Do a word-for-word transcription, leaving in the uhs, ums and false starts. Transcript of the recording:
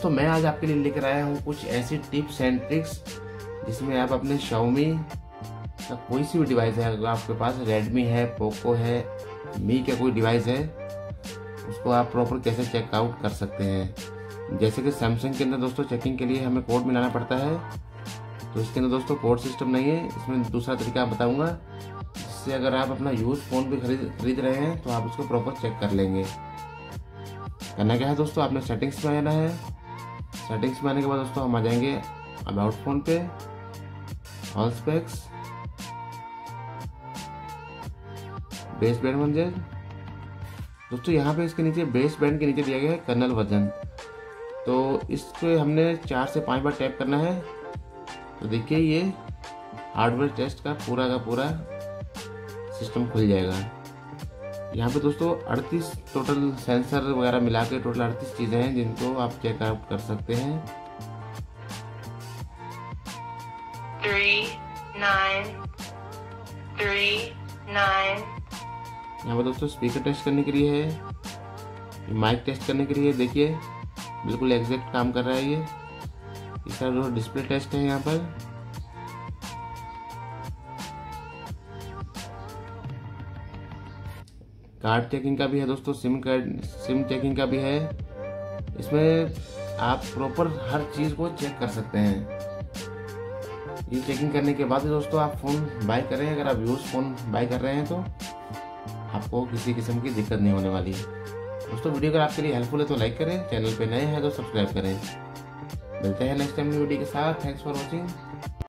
दोस्तों मैं आज आपके लिए लेकर आया हूँ कुछ ऐसी टिप्स एंड ट्रिक्स जिसमें आप अपने Xiaomi का कोई सी भी डिवाइस है, अगर आपके पास Redmi है, पोको है, मी का कोई डिवाइस है, उसको आप प्रॉपर कैसे चेकआउट कर सकते हैं। जैसे कि सैमसंग के अंदर दोस्तों चेकिंग के लिए हमें कोड मिलाना पड़ता है, तो इसके अंदर दोस्तों कोड सिस्टम नहीं है। इसमें दूसरा तरीका बताऊंगा जिससे अगर आप अपना यूज फोन भी खरीद खरीद रहे हैं तो आप उसको प्रॉपर चेक कर लेंगे। करना क्या है दोस्तों, आपने सेटिंग्स में आना है। सेटिंग्स में आने के बाद दोस्तों हम आ जाएंगे अबाउट फोन पे, ऑल स्पेक्स, बेस बैंड मंजर। दोस्तों यहाँ पे इसके नीचे बेस बैंड के नीचे दिया गया है कर्नल वर्जन, तो इसको हमने चार से पांच बार टैप करना है। तो देखिए ये हार्डवेयर टेस्ट का पूरा का पूरा सिस्टम खुल जाएगा। यहाँ पे दोस्तों अड़तीस टोटल सेंसर वगैरह मिला के टोटल अड़तीस चीज़ें हैं जिनको आप चेकआउट कर सकते हैं। Three nine three nine यहाँ पे दोस्तों स्पीकर टेस्ट करने के लिए है, माइक टेस्ट करने के लिए देखिए बिल्कुल एग्जैक्ट काम कर रहा है ये। इसका जो डिस्प्ले टेस्ट है यहाँ पर, कार्ड चेकिंग का भी है दोस्तों, सिम कार्ड सिम चेकिंग का भी है। इसमें आप प्रॉपर हर चीज़ को चेक कर सकते हैं। ये चेकिंग करने के बाद दोस्तों आप फ़ोन बाय करें, अगर आप यूज फ़ोन बाय कर रहे हैं तो आपको किसी किस्म की दिक्कत नहीं होने वाली है। दोस्तों वीडियो अगर आपके लिए हेल्पफुल है तो लाइक करें, चैनल पे नए हैं तो सब्सक्राइब करें। मिलते हैं नेक्स्ट टाइम वीडियो के साथ। Thanks for watching.